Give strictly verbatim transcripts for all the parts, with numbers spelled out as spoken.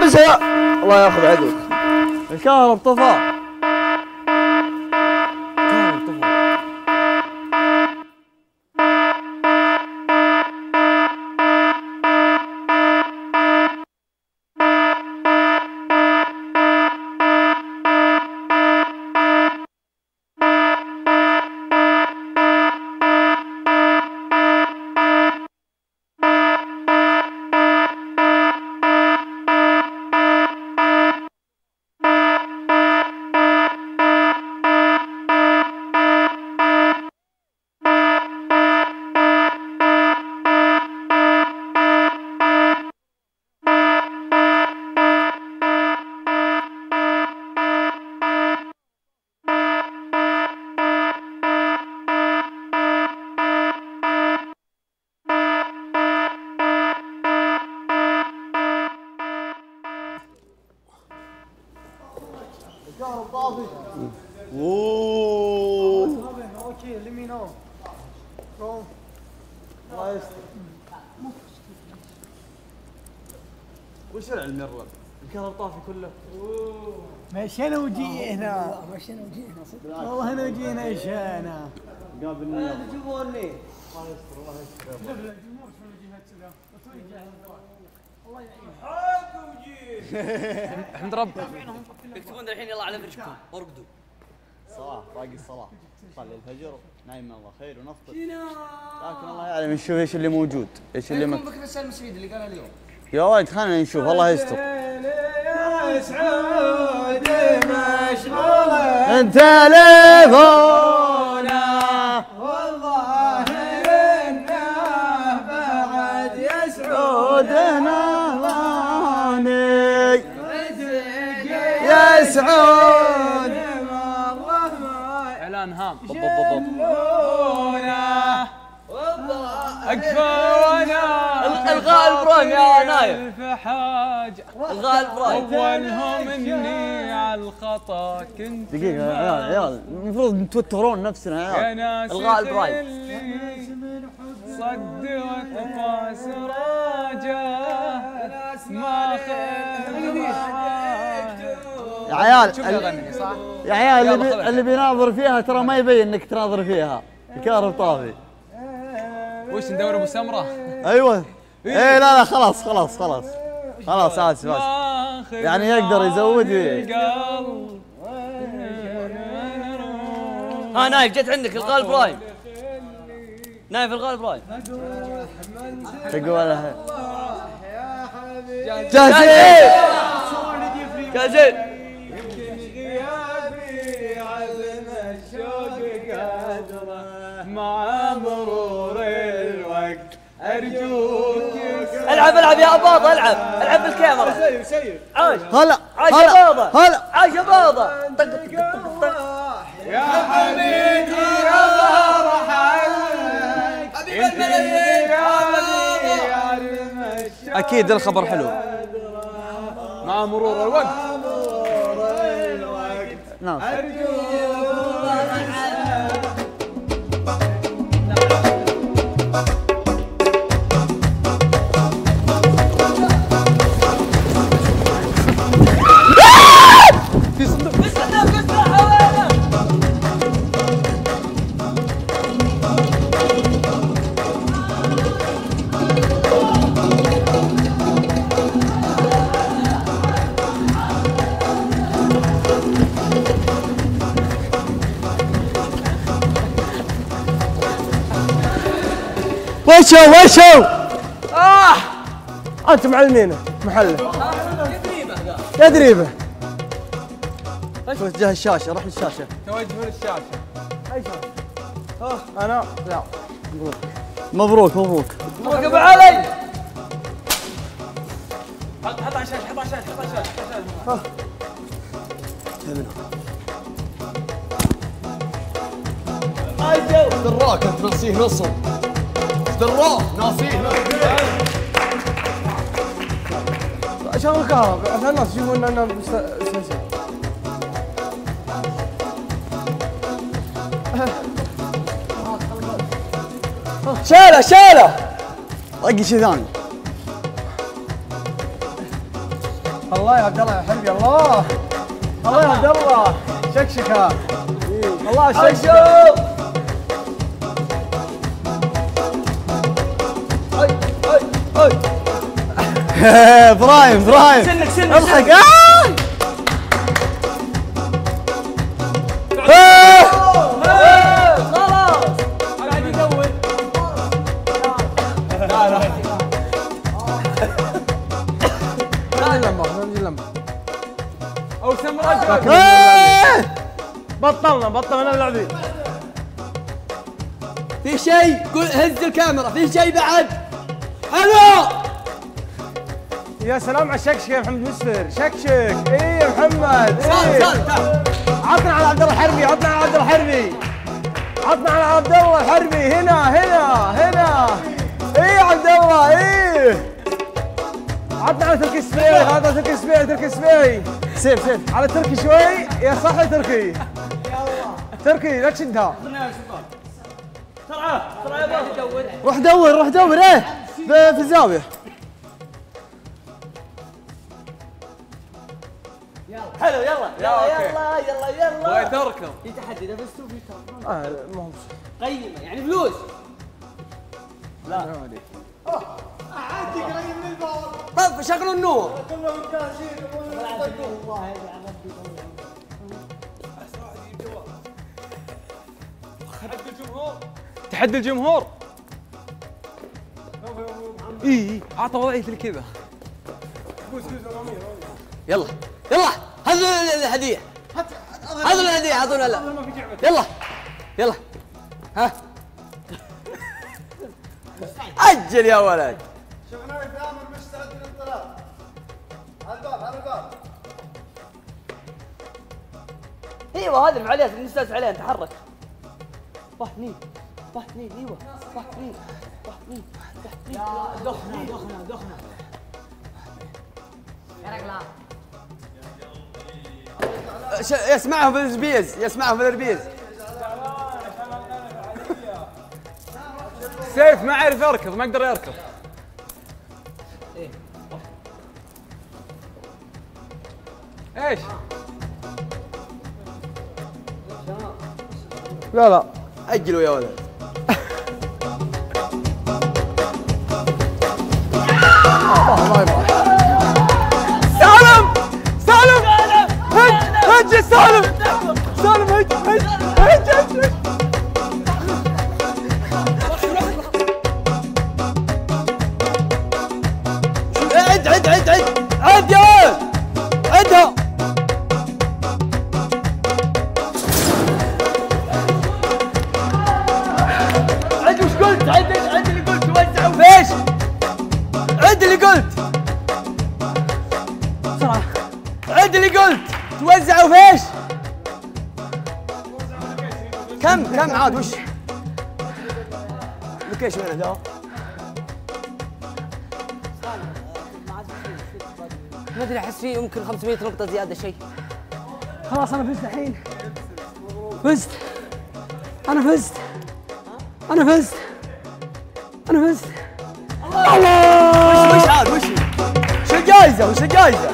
حبسها الله ياخذ عقلك. الكهرب طفى. الكهرب طافي. اوه اوكي لمينو روم الله يستر. وش العلم يا الرب؟ الكهرب طافي كله. مشينا وجينا مشينا وجينا صدق والله انا وجينا ايشانا قابلني يلا جيبوني الله يستر الله يستر. لا لا الجمهور شلون يجيها كذا الله يعين. احمد رب تكتبون الحين يلا على فرشكم ارقدوا. صلاة باقي الصلاة صلي الفجر نايم الله خير ونفطر. لكن الله يعلم نشوف ايش اللي موجود ايش اللي يكون بك بس المسعيد اللي قالها اليوم. يا ولد خلينا نشوف الله يستر. يا سعود مشغولة انت تليفونه والله انه بعد يا سعود نظاني يا سعود اعلان هام اكفى الغاء البرايم يا نايف. الغاء البرايم اولهم اني على الخطا كنت. دقيقة يا عيال يا عيال المفروض نتوترون نفسنا يا عيال. الغاء البرايم صدق وطفى سراجه ما يا عيال شوف يغني صح؟ يا عيال اللي, بي... اللي بيناظر فيها ترى ما يبين انك تناظر فيها. الكهرب طافي. وش ندور ابو سمره؟ ايوه ايه لا لا خلاص خلاص خلاص خلاص اسف اسف يعني يقدر يزود وي. ها نايف جت عندك الغاء البرايم. نايف الغاء البرايم تقولها جاهزين جاهزين. مع مرور الوقت ارجوك العب العب يا اباضه العب العب بالكاميرا. سير سير عاش هلا عاش هلا يا اباضه هلا عاش يا اباضه. طق طق طق طق. يا حبيبي يا فرحك حبيب الملايين اكيد الخبر حلو. مع مرور الوقت نعم وشو وشو اه انت معلمينه محله يا دريبه. توجه الشاشة روح للشاشة. توجه للشاشه. اي شاشه؟ اه انا لا مبروك مبروك. مبروك ابو علي. حط حط على الشاشه حط على الشاشه حط على الشاشه. دراك انت ناسيه نصب دراك ناسيه عشان الكهرب عشان الناس يشوفون اننا مستانسين. شاله شاله طق شي ثاني. الله يا عبد الله يا حبيبي الله الله يا عبد الله شكشكه الله شكشكه ابراهيم ابراهيم سنك سنك اضحك خلاص قاعد يدور. لا لا نجي لمبه نجي لمبه او سمراء بطلنا بطلنا اللعبين. في شيء قول هز الكاميرا في شيء بعد حلو. يا سلام على الشكشك يا محمد مسفر شكشك ايه يا محمد سال سال تعال عطنا على عبد الله الحربي عطنا على عبد الله الحربي عطنا على عبد الله الحربي هنا هنا هنا ايه يا عبد الله ايه عطنا على تركي السبيعي عطنا تركي السبيعي تركي السبيعي سيف سيف على تركي شوي يا صح يا تركي تركي لا تشدها بسرعه بسرعه يا بابا روح دور روح دور ايه في في الزاويه. حلو يلا يلا يلا يلا يلا بغيت اركض في تحدي اذا فزتوا في ترى اه ما هو قيمه يعني فلوس. لا طب شغلوا النور. تحدي الجمهور اي عطى وضعيه الكذا يلا يلا هذول الهديه هذول الهديه اعطونا لا يلا يلا ها اجل يا ولد. شفنا ثامر مستعد للانطلاق. على الباب على الباب. ايوه هذا عليه نستانس عليه نتحرك. واحد اثنين واحد اثنين ايوه واحد اثنين واحد اثنين واحد اثنين يا دخنه دخنه دخنه يا رجل يسمعهم في الربيز يسمعهم في الربيز. سيف ما يعرف يركض ما يقدر يركض. ايش؟ لا لا اجلوا يا ولد. الله يبارك. سالم سالم هج هج سالم سالم هج هج هج هج عد عد عد عد عد يا ولد عدها. عد وش قلت؟ عد عد اللي قلت توزعوا فيش؟ عد اللي قلت بسرعة. عد اللي قلت توزعوا فيش؟ كم كم عاد وش؟ لوكيشن وين ذا؟ ما ادري احس فيه يمكن خمسمية نقطة زيادة شيء. خلاص انا فزت الحين فزت انا فزت انا فزت انا فزت. وش وش عاد وش؟ وش الجائزة؟ وش الجائزة؟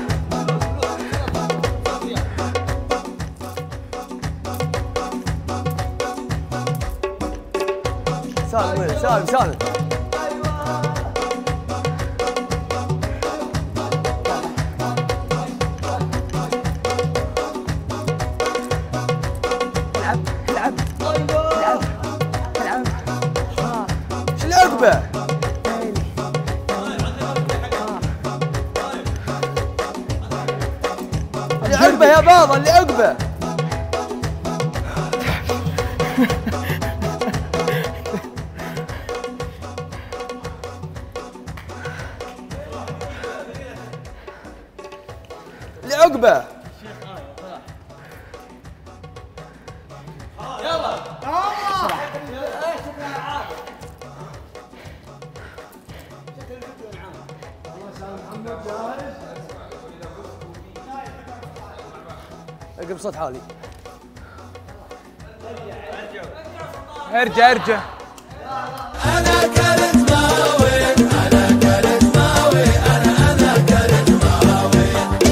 سالم وين؟ سالم سالم العب العب العب العب. وش العقبة؟ اللي عقبه يا بابا اللي عقبه. اللي عقبه. اقلب صوت حالي. ارجع ارجع. أنا كلت ماوي أنا كلت ماوي أنا أنا كلت ماوي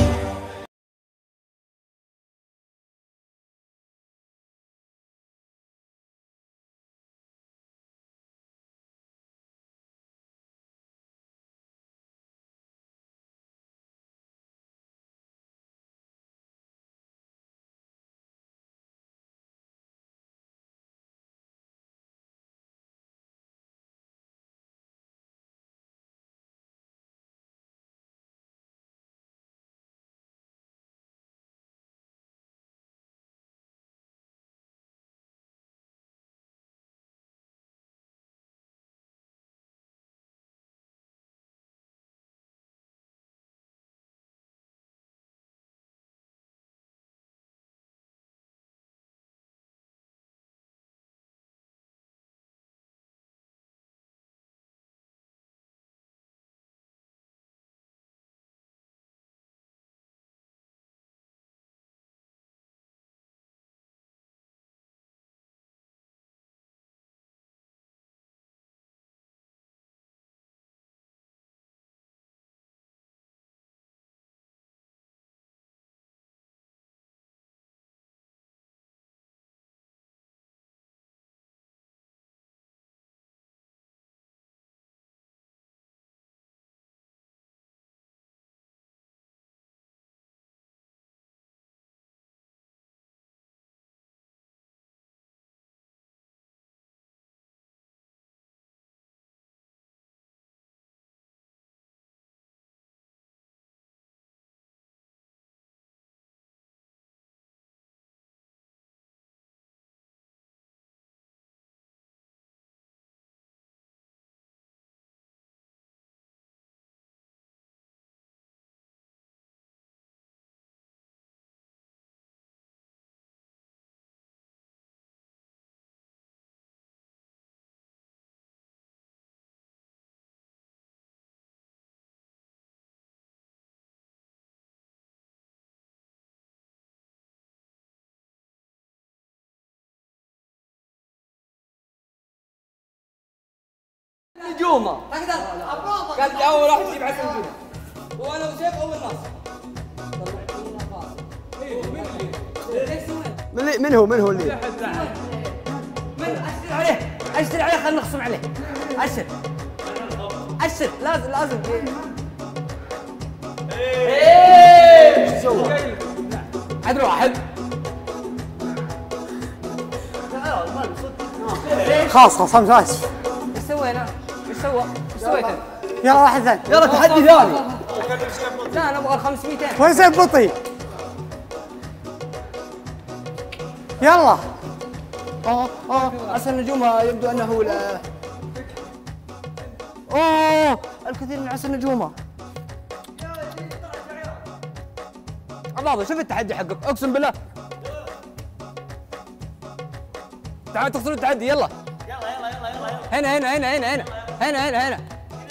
نجومه قال لي اول واحد يجيب عشر نجوم وانا وسيف اول ناس من من هو من هو اللي من اشتري عليه اشتري عليه خلينا نخصم عليه اشر اشر لازم لازم ايه ايش سوى؟ عدل واحد خلاص خلاص انا اسف. ايش سوينا؟ ايش سوى؟ ايش سويت انت؟ يلا واحد ثاني يلا تحدي ثاني. لا نبغى خمسميتين وين سيف بطي؟ يلا. اه اه عسل النجوم يبدو انه هو اوه الكثير من عسل نجومه. الله شوف التحدي حقك اقسم بالله. تعال تخسرون التحدي يلا. يلا يلا يلا يلا هنا هنا هنا هنا هنا هنا هنا هنا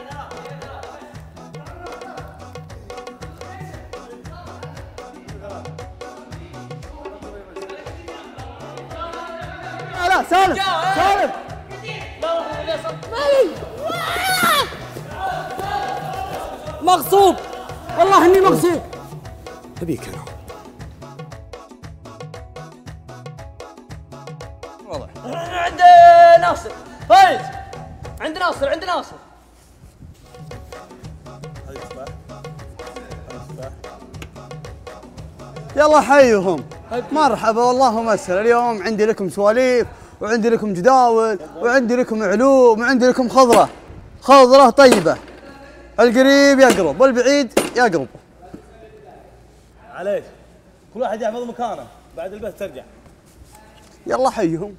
لا سالم سالم مغصوب والله اني مغصوب. ابيك انا. واضح. عند ناصر فايز عند ناصر عند ناصر. يلا حيهم مرحبا والله مسهل. اليوم عندي لكم سواليف وعندي لكم جداول وعندي لكم علوم وعندي لكم خضرة خضرة طيبة. القريب يقرب والبعيد يقرب. عليك كل واحد يحفظ مكانه بعد البث ترجع. يلا حيهم.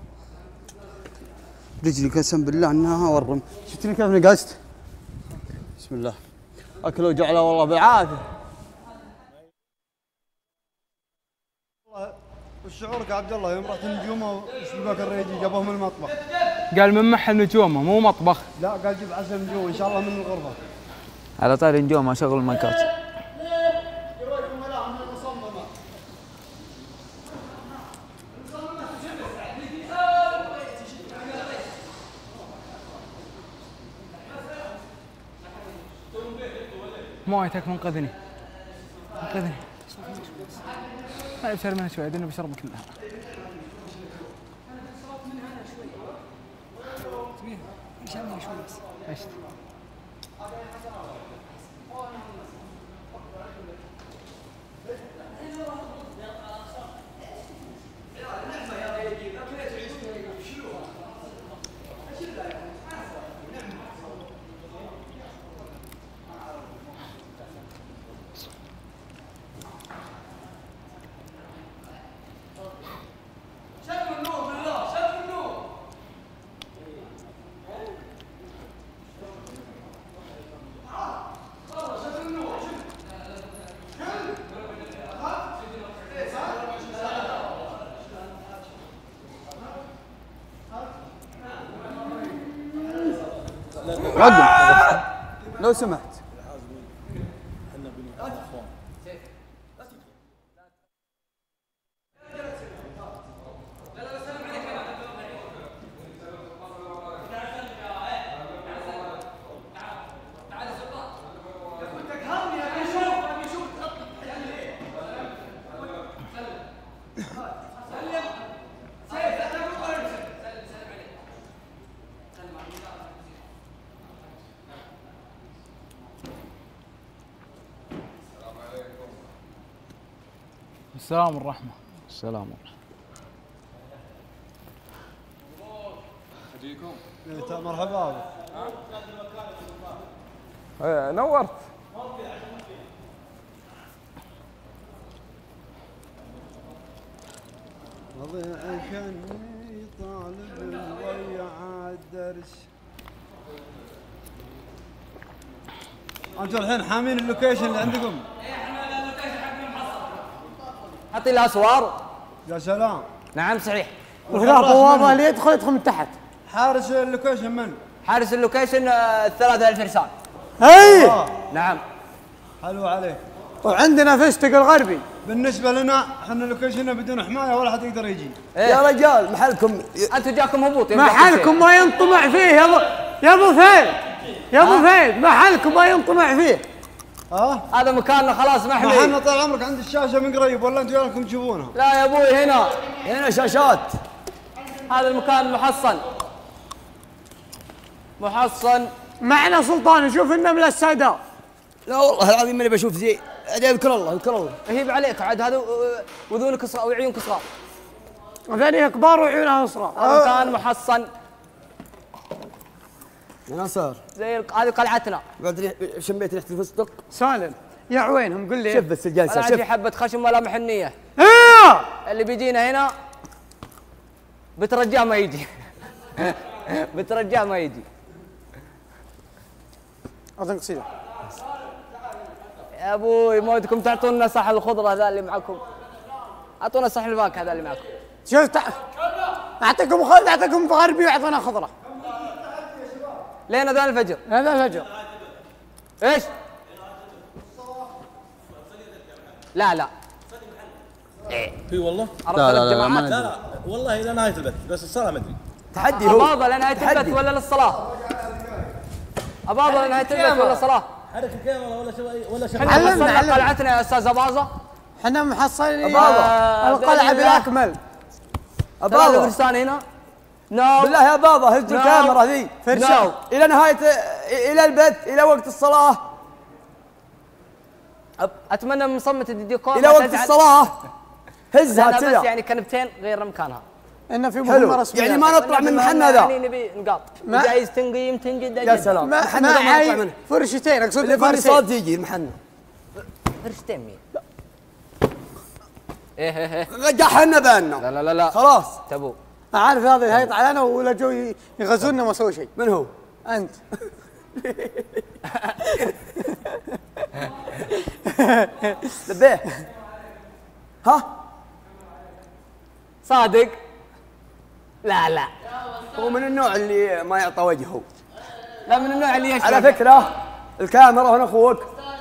رجلي قسم بالله انها ورم. شفتني كيف نقزت؟ بسم الله. اكلوا جعله والله بالعافيه. وش شعورك يا عبد الله يوم رحت النجومه وسباك الريجي جابوه من المطبخ؟ قال من محل نجومه مو مطبخ. لا قال جيب عسل نجوم ان شاء الله من الغرفه. على طاري نجومه شغل المكات. مويتك منقذني منقذني. طيب شرب منها شوي انا بشرب كلها. عشت. قدم لو سمحت. السلام والرحمة. السلام والرحمة. حجيكم. مرحبا. ها نورت. ضيعكني طالب ضيع الدرس. انتم الحين حامين اللوكيشن اللي عندكم؟ حطي له اسوار. يا سلام. نعم صحيح. وهنا بوابه اللي يدخل يدخل من تحت. حارس اللوكيشن من؟ حارس اللوكيشن آه، الثلاثة الفرسان. اي آه. نعم. حلو عليك. وعندنا فستق الغربي. بالنسبه لنا احنا اللوكيشن بدون حمايه ولا حد يقدر يجي. إيه؟ يا رجال محلكم انتم جاكم هبوط. محلكم ما ينطمع فيه يا يا ابو فهد يا ابو فهد محلكم ما ينطمع فيه. ها؟ هذا مكاننا خلاص محمي. محلنا طال عمرك عند الشاشه من قريب ولا انتم يالكم تجيبونها؟ لا يا ابوي هنا هنا شاشات. هذا المكان محصن محصن. معنا سلطان نشوف النمله السوداء. لا والله العظيم ماني بشوف زي اذكر الله اذكر الله. هيب عليك عاد هذا وذونك صغار وعيونك صغار. ثانية كبار وعيونها صغار. مكان محصن. يا ناصر زي هذه قلعتنا. بعد شميت ريحه الفستق. سالم يا عوينهم قل لي. شوف بس الجلسه شوف. حبة خشم ولا محنية. ايوه اللي بيجينا هنا بترجاه ما يجي. بترجاه ما يجي. اعطيني قصيده. يا ابوي ما ودكم تعطونا صح الخضره ذا اللي معكم. اعطونا صح الفاكهه ذا اللي معكم. شوف تع... اعطيكم خضره اعطيكم غربي واعطونا خضره. لين اذان الفجر. هذا الفجر. ايش؟ لا لا. اي والله. لا لا لا ما لا لا والله الى نهايه البث بس الصلاه ما ادري. تحدي هو. ابابا لنهايه البث ولا للصلاه؟ ابابا لنهايه البث ولا الصلاه؟ حرك الكاميرا ولا شو ولا شو. احنا حصلنا قلعتنا يا استاذ اباظه. احنا محصلين أبابا. القلعه بالاكمل. اباظه فرسان هنا. نو بالله يا بابا هز الكاميرا ذي فرسان الى نهايه الى البث الى وقت الصلاه. اتمنى من مصمت الديكور الى وقت الصلاه هزها بس كذا. يعني كنبتين غير مكانها. انه في مهمه رسميه يعني ما نطلع من محلنا ذا. يعني نبي نقاط. جايز تنقيم تنجد. يا سلام. ما محلنا ما نطلع منه. فرشتين اقصد اللي فرشات يجي محلنا. فرشتين مين؟ ايه ايه ايه قحنا بالنا. لا لا لا لا خلاص تبو. عارف هذا هيطلع علينا ولا جو يغزونا ما سووا شيء. من هو؟ انت. لبيه. ها؟ صادق؟ لا لا هو من النوع اللي ما يعطى وجهه. لا من النوع اللي يشتغل. على فكرة الكاميرا هنا اخوك.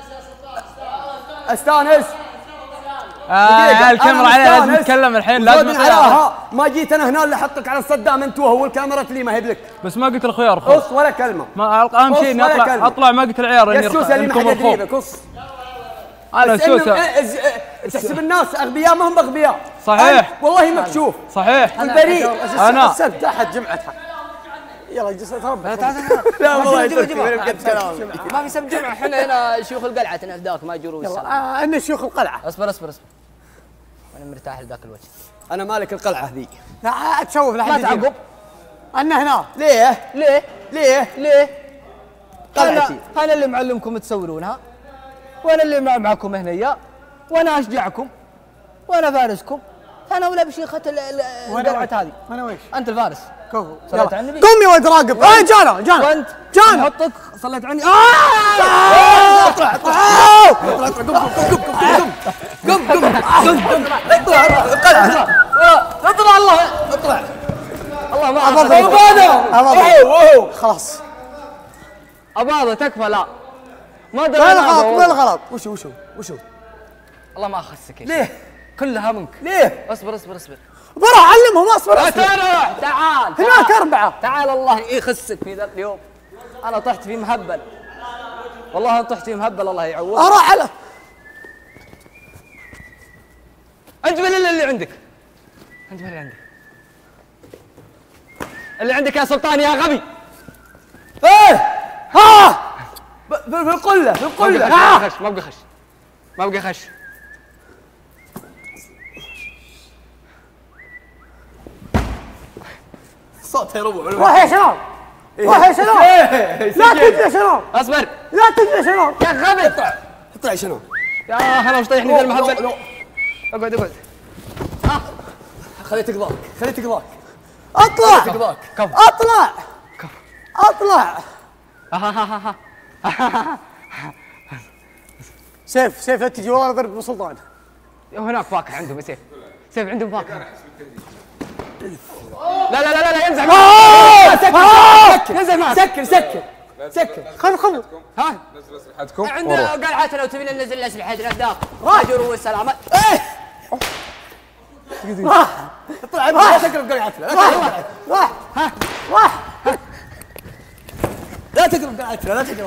استانس. آه الكاميرا عليها لازم نتكلم الحين لازم عليها. ما جيت انا هنا اللي احطك على الصدام انت وهو الكاميرا لي ما هي بلك. بس ما قلت الخيار قص ولا كلمة. ما اهم شيء اني اطلع اطلع ما قلت العيار يا اني السوسة اللي ما حد يدريبك قص. انا سوسة. تحسب الناس اغبياء ما هم اغبياء. صحيح والله مكشوف. صحيح والبريء. انا السبت احد جمعتها. يلا جلس تربى. لا والله ما في سبت جمعة احنا هنا شيوخ القلعة ذاك ما يجروا السلام. آه ان شيوخ القلعه. اصبر اصبر اصبر. انا مرتاح لذاك الوجه. انا مالك القلعة ذي. لا تشوف ما لحد تعقب. انا هنا. ليه؟ ليه؟ ليه؟ ليه؟ قلعتي. انا اللي معلمكم تصورونها وانا اللي مع معكم هنا وانا اشجعكم وانا فارسكم. انا ولا بشيخة القلعة هذه. وانا ويش؟ انت الفارس. كفو. صليت على النبي. قوم يا ولد راقب. اي جانا جانا. وانت جانا. احطك صليت عني. اطلع اطلع اطلع قم قم قم قم قم قم اطلع القلعة. اطلع الله اطلع. الله ما اباظه. خلاص. اباظه تكفى لا. ما ادري ما الغلط ما الغلط. وشو وشو وشو؟ الله ما اخسك. ليه؟ كلها منك. ليه؟ اصبر اصبر اصبر. بروح علمهم اصبر لا اصبر. تروح تعال. هناك اربعه. تعال الله يخسك في ذا اليوم. انا طحت في مهبل. والله انا طحت في مهبل الله يعوضك. اروح على انجبل اللي, اللي عندك. انجبل اللي عندك. اللي عندك يا سلطان يا غبي. ايه ها في القلة في القلة. ما بقى خش ما بقى خش ما بقى خش. صوت يروع. روح يا شباب. روح يا شباب. لا تجري يا شباب. اصبر لا تجري يا شباب. يا غبي. اطلع اطلع شنو؟ يا انا مش طيحني في المهبل. اقعد اقعد. خليه تقضاك خليه تقضاك اطلع تقضاك. اطلع اطلع. سيف سيف لا تجي والله ضرب سلطان. هناك فاكهه عندهم سيف. سيف عندهم فاكهه. لا لا لا لا ينزل. نزل معك سكر سكر سكر. خل خل ها نزلوا اسلحتكم عندنا قلعتنا لو تبينا ننزل اسلحتنا ذاك. اجر والسلامات. اطلع لا تقرب قلعتنا. راح راح راح. لا تقرب قاعد لا تقرب.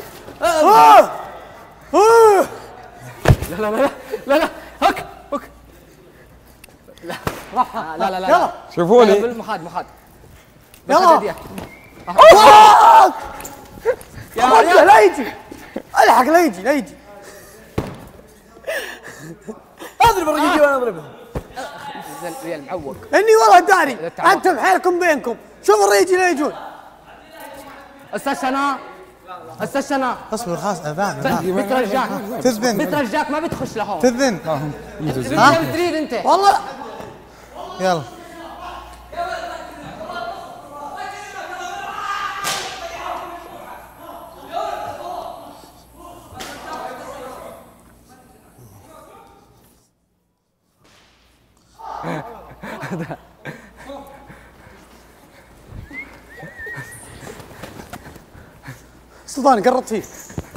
لا لا لا لا لا هك هك. لا راح لا لا لا يلا شوفوني بالمخاد مخاد. يلا يا رده لا يجي الحق لا يجي لا يجي. اضرب الرجل وانا اضربه. ريال معوق. اني والله داري انتم حالكم بينكم. شوف الريجي لا يجون. استاذ شناء استاذ شناء اصبر خلاص ابان بترجاك تذبن بترجاك ما بتخش لهون. تذبن انت تريد انت والله يلا سلطان قربت فيه.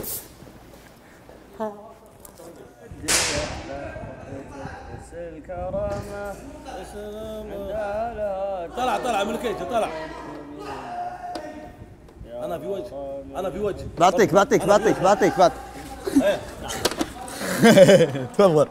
طلع طلع من الكيجة طلع. انا في وجه انا في وجه. بعطيك بعطيك بعطيك بعطيك بعطيك. تفضل.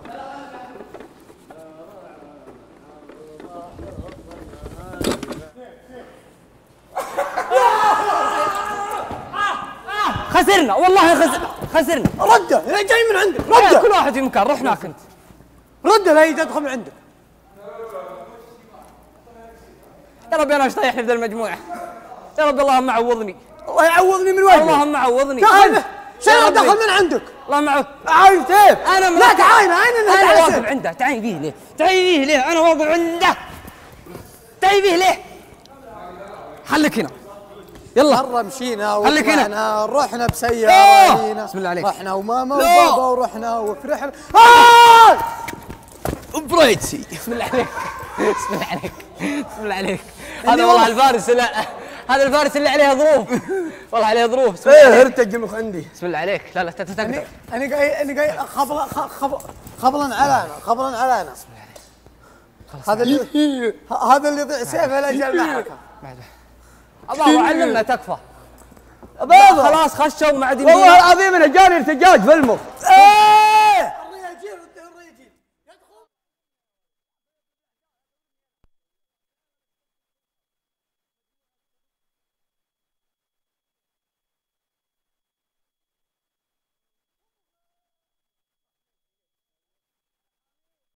خسرنا والله خسرنا خسرنا. رده لا جاي من عندك رده. كل واحد في مكان روح هناك انت. رده لا يجي ادخل من عندك. يا ربي انا ايش طايحني في المجموعه. يا ربي اللهم عوضني. الله يعوضني من وجهك. اللهم عوضني. تعال شنو دخل من عندك؟ اللهم عوض. عايز كيف؟ انا لا تعاين عين انا واقف عنده. تعي بيه ليه؟ تعي بيه ليه؟ انا واقف عنده. تعي بيه ليه؟ خليك هنا. يلا مرة مشينا خليك هنا. ورحنا رحنا بسيارة هنا. بسم الله عليك. رحنا وماما وبابا ورحنا وفرحنا. آه! بريتسي. بسم الله عليك. بسم الله عليك. بسم الله عليك. هذا والله الفارس لا هذا الفارس اللي عليه ظروف. والله عليه ظروف. بسم الله ايه عليك. هرتج المخ عندي. بسم الله عليك. لا لا تتقدر. انا انا جاي انا جاي خبلا خبلا خبلا علينا خبلا علينا. هذا اللي هذا اللي يضيع سيفه لاجل المعركة. ابا علمنا تكفى. بابا خلاص خشوا ما عاد والله العظيم انا جاني ارتجاج في المخ. ايه الرياجيل الرياجيل